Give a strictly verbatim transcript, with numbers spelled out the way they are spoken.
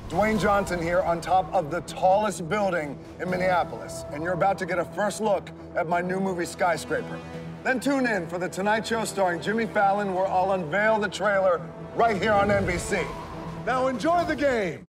Dwayne Johnson here on top of the tallest building in Minneapolis, and you're about to get a first look at my new movie, Skyscraper. Then tune in for The Tonight Show starring Jimmy Fallon, where I'll unveil the trailer right here on N B C. Now enjoy the game.